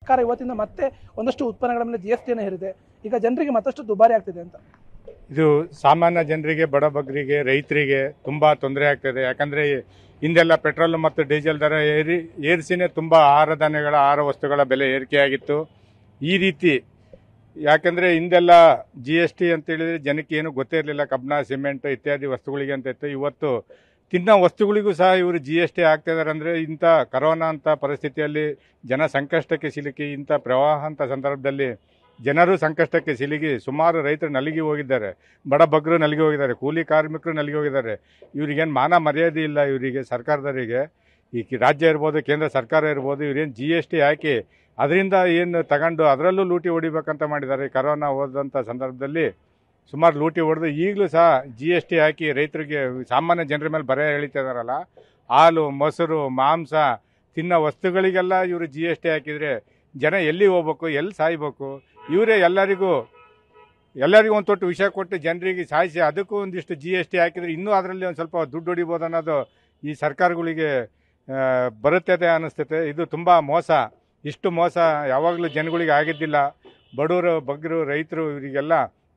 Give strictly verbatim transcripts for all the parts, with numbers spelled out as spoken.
ಸರ್ಕಾರ ಇವತ್ತಿಂದ ಮತ್ತೆ ಒಂದಷ್ಟು ಉತ್ಪನ್ನಗಳ ಮೇಲೆ ಜಿ ಎಸ್ ಟಿಯನ್ನು ಹೇರಿದೆ. ಈಗ ಜನರಿಗೆ ಮತ್ತಷ್ಟು ದುಬಾರಿ ಆಗ್ತಿದೆ ಅಂತ. ಇದು ಸಾಮಾನ್ಯ ಜನರಿಗೆ, ಬಡಬಗರಿಗೆ, ರೈತರಿಗೆ ತುಂಬಾ ತೊಂದರೆ ಆಗ್ತದೆ. ಯಾಕಂದ್ರೆ ಹಿಂದೆಲ್ಲ ಪೆಟ್ರೋಲ್ ಮತ್ತು ಡೀಸೆಲ್ ದರ ಏರಿ ಏರಿಸಿನೇ ತುಂಬಾ ಆಹಾರ ಧಾನ್ಯಗಳ ಆಹಾರ ವಸ್ತುಗಳ ಬೆಲೆ ಏರಿಕೆಯಾಗಿತ್ತು. ಈ ರೀತಿ ಯಾಕಂದ್ರೆ ಹಿಂದೆಲ್ಲ ಜಿ ಎಸ್ ಟಿ ಅಂತ ಹೇಳಿದ್ರೆ ಜನಕ್ಕೆ ಏನು ಗೊತ್ತೇ ಇರಲಿಲ್ಲ. ಕಬ್ಬಿಣ, ಸಿಮೆಂಟ್ ಇತ್ಯಾದಿ ವಸ್ತುಗಳಿಗೆ ಅಂತ ಇತ್ತು. ಇವತ್ತು ತಿನ್ನೋ ವಸ್ತುಗಳಿಗೂ ಸಹ ಇವರು ಜಿ ಎಸ್ ಟಿ ಆಗ್ತಾ ಇದಾರೆ. ಅಂದ್ರೆ ಇಂಥ ಕರೋನಾ ಅಂತ ಪರಿಸ್ಥಿತಿಯಲ್ಲಿ ಜನ ಸಂಕಷ್ಟಕ್ಕೆ ಸಿಲುಕಿ, ಇಂಥ ಪ್ರವಾಹ ಅಂತ ಸಂದರ್ಭದಲ್ಲಿ ಜನರು ಸಂಕಷ್ಟಕ್ಕೆ ಸಿಲುಕಿ ಸುಮಾರು ರೈತರು ನಲಿಗಿ ಹೋಗಿದ್ದಾರೆ, ಬಡಬಗ್ಗರು ನಲಿಗಿ ಹೋಗಿದ್ದಾರೆ, ಕೂಲಿ ಕಾರ್ಮಿಕರು ನಲಿಗಿ ಹೋಗಿದ್ದಾರೆ. ಇವರಿಗೇನು ಮಾನ ಮರ್ಯಾದೆ ಇಲ್ಲ. ಇವರಿಗೆ ಸರ್ಕಾರದವರಿಗೆ, ಈ ರಾಜ್ಯ ಇರ್ಬೋದು, ಕೇಂದ್ರ ಸರ್ಕಾರ ಇರ್ಬೋದು, ಇವ್ರೇನು ಜಿ ಎಸ್ ಟಿ ಹಾಕಿ ಅದರಿಂದ ಏನು ತಗೊಂಡು ಅದರಲ್ಲೂ ಲೂಟಿ ಹೊಡಿಬೇಕಂತ ಮಾಡಿದ್ದಾರೆ. ಕರೋನಾ ಹೋದಂಥ ಸಂದರ್ಭದಲ್ಲಿ ಸುಮಾರು ಲೂಟಿ ಹೊಡೆದು ಈಗಲೂ ಸಹ ಜಿ ಎಸ್ ಟಿ ಹಾಕಿ ರೈತರಿಗೆ, ಸಾಮಾನ್ಯ ಜನರ ಮೇಲೆ ಬರೆ ಎಳಿತಾ ಇದಾರಲ್ಲ. ಹಾಲು, ಮೊಸರು, ಮಾಂಸ ತಿನ್ನೋ ವಸ್ತುಗಳಿಗೆಲ್ಲ ಇವರು ಜಿ ಎಸ್ ಟಿ ಹಾಕಿದರೆ ಜನ ಎಲ್ಲಿ ಹೋಗ್ಬೇಕು, ಎಲ್ಲಿ ಸಾಯ್ಬೇಕು? ಇವರೇ ಎಲ್ಲರಿಗೂ ಎಲ್ಲರಿಗೂ ಒಂದು ತೊಟ್ಟು ವಿಷ ಕೊಟ್ಟು ಜನರಿಗೆ ಸಾಯಿಸಿ ಅದಕ್ಕೂ ಒಂದಿಷ್ಟು ಜಿ ಎಸ್ ಟಿ ಹಾಕಿದರೆ ಇನ್ನೂ ಅದರಲ್ಲಿ ಒಂದು ಸ್ವಲ್ಪ ದುಡ್ಡು ಹೊಡಿಬೋದು ಅನ್ನೋದು ಈ ಸರ್ಕಾರಗಳಿಗೆ ಬರುತ್ತದೆ ಅನ್ನಿಸ್ತೈತೆ. ಇದು ತುಂಬ ಮೋಸ. ಇಷ್ಟು ಮೋಸ ಯಾವಾಗಲೂ ಜನಗಳಿಗೆ ಆಗಿದ್ದಿಲ್ಲ. ಬಡವರು, ಬಗ್ಗರು, ರೈತರು ಇವರಿಗೆಲ್ಲ.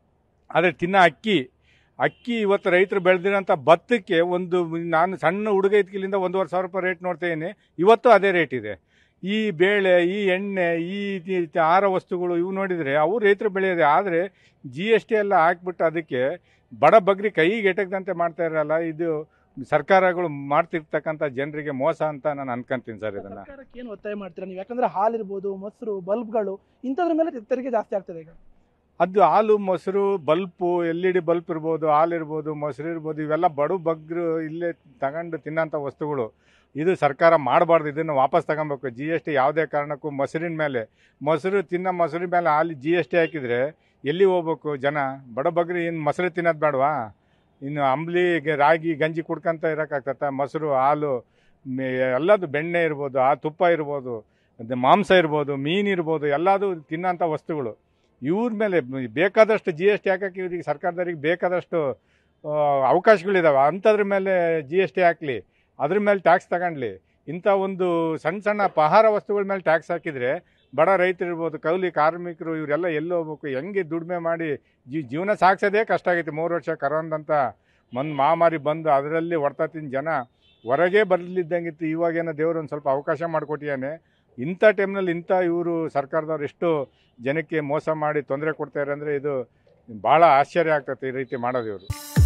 ಆದರೆ ತಿನ್ನೋ ಅಕ್ಕಿ ಅಕ್ಕಿ ಇವತ್ತು ರೈತರು ಬೆಳೆದಿರೋಂಥ ಭತ್ತಕ್ಕೆ ಒಂದು, ನಾನು ಸಣ್ಣ ಹುಡುಗ ಇದ್ಕಿಲಿಂದ ಒಂದೂವರೆ ಸಾವಿರ ರೂಪಾಯಿ ರೇಟ್ ನೋಡ್ತಾ ಇದ್ದೀನಿ. ಇವತ್ತು ಅದೇ ರೇಟ್ ಇದೆ. ಈ ಬೇಳೆ, ಈ ಎಣ್ಣೆ, ಈ ಆಹಾರ ವಸ್ತುಗಳು ಇವು ನೋಡಿದರೆ ಅವು ರೈತರು ಬೆಳೆಯೋದೆ. ಆದರೆ ಜಿ ಎಸ್ ಟಿ ಎಲ್ಲ ಹಾಕ್ಬಿಟ್ಟು ಅದಕ್ಕೆ ಬಡ ಬಗ್ರಿ ಕೈಗೆ ಎಟಕದಂತೆ ಮಾಡ್ತಾ ಇರಲ್ಲ. ಇದು ಸರ್ಕಾರಗಳು ಮಾಡ್ತಿರ್ತಕ್ಕಂಥ ಜನರಿಗೆ ಮೋಸ ಅಂತ ನಾನು ಅನ್ಕೊಂತೀನಿ ಸರ್. ಇದನ್ನ ಸರ್ಕಾರಕ್ಕೆ ಏನು ಒತ್ತಾಯ ಮಾಡ್ತೀರಾ ನೀವು? ಯಾಕಂದ್ರೆ ಹಾಲಿರ್ಬೋದು, ಮೊಸರು, ಬಲ್ಬ್ಗಳು ಇಂಥದ್ರ ಮೇಲೆ ತೆರಿಗೆ ಜಾಸ್ತಿ ಆಗ್ತದೆ ಈಗ. ಅದು ಹಾಲು, ಮೊಸರು, bulb, L E D bulb ಇರ್ಬೋದು, ಹಾಲು ಇರ್ಬೋದು, ಮೊಸರು ಇರ್ಬೋದು, ಇವೆಲ್ಲ ಬಡ ಬಗ್ಗರು ಇಲ್ಲೇ ತಗೊಂಡು ತಿನ್ನೋಂಥ ವಸ್ತುಗಳು. ಇದು ಸರ್ಕಾರ ಮಾಡಬಾರ್ದು. ಇದನ್ನು ವಾಪಸ್ ತಗೊಬೇಕು. ಜಿ ಎಸ್ ಟಿ ಯಾವುದೇ ಕಾರಣಕ್ಕೂ ಮೊಸರಿನ ಮೇಲೆ, ಮೊಸರು ತಿನ್ನೋ ಮೊಸರಿನ ಮೇಲೆ ಹಾಲು ಜಿ ಎಸ್ ಟಿ ಹಾಕಿದರೆ ಎಲ್ಲಿ ಹೋಗ್ಬೇಕು ಜನ? ಬಡಬಗ್ರಿ ಇನ್ನು ಮೊಸರು ತಿನ್ನೋದು ಬೇಡವಾ? ಇನ್ನು ಅಂಬ್ಲಿ, ರಾಗಿ, ಗಂಜಿ ಕುಡ್ಕೊಂತ ಇರೋಕ್ಕಾಗ್ತತ್ತ? ಮೊಸರು, ಹಾಲು ಎಲ್ಲದು, ಬೆಣ್ಣೆ ಇರ್ಬೋದು, ಆ ತುಪ್ಪ ಇರ್ಬೋದು, ಮಾಂಸ ಇರ್ಬೋದು, ಮೀನು ಇರ್ಬೋದು, ಎಲ್ಲದು ತಿನ್ನೋಂಥ ವಸ್ತುಗಳು. ಇವ್ರ ಮೇಲೆ ಬೇಕಾದಷ್ಟು ಜಿ ಎಸ್ ಟಿ ಹಾಕಕ್ಕೆ ಇವ್ರಿಗೆ ಸರ್ಕಾರದವ್ರಿಗೆ ಬೇಕಾದಷ್ಟು ಅವಕಾಶಗಳಿದ್ದಾವೆ. ಅಂಥದ್ರ ಮೇಲೆ ಜಿ ಎಸ್ ಟಿ ಹಾಕಲಿ, ಅದ್ರ ಮೇಲೆ ಟ್ಯಾಕ್ಸ್ ತಗೊಂಡ್ಲಿ. ಇಂಥ ಒಂದು ಸಣ್ಣ ಸಣ್ಣ ಆಹಾರ ವಸ್ತುಗಳ ಮೇಲೆ ಟ್ಯಾಕ್ಸ್ ಹಾಕಿದರೆ ಬಡ ರೈತರು ಇರ್ಬೋದು, ಕೌಲಿ ಕಾರ್ಮಿಕರು, ಇವರೆಲ್ಲ ಎಲ್ಲಿ ಹೋಗ್ಬೇಕು? ಹೆಂಗೆ ದುಡಿಮೆ ಮಾಡಿ ಜೀ ಜೀವನ ಸಾಗಿಸೋದೇ ಕಷ್ಟ ಆಗೈತೆ. ಮೂರು ವರ್ಷ ಕರೋನದಂತ ಒಂದು ಮಹಾಮಾರಿ ಬಂದು ಅದರಲ್ಲಿ ಹೊಡ್ತಾ ತಿಂದು ಜನ ಹೊರಗೆ ಬರಲಿದ್ದಂಗಿತ್ತು. ಇವಾಗೇನೋ ದೇವರು ಒಂದು ಸ್ವಲ್ಪ ಅವಕಾಶ ಮಾಡಿಕೊಟ್ಟಿಯಾನೆ. ಇಂಥ ಟೈಮ್ನಲ್ಲಿ ಇಂಥ ಇವರು ಸರ್ಕಾರದವ್ರು ಎಷ್ಟು ಜನಕ್ಕೆ ಮೋಸ ಮಾಡಿ ತೊಂದರೆ ಕೊಡ್ತಾರೆ ಅಂದರೆ ಇದು ಭಾಳ ಆಶ್ಚರ್ಯ ಆಗ್ತದೆ ಈ ರೀತಿ ಮಾಡೋದು ಇವರು.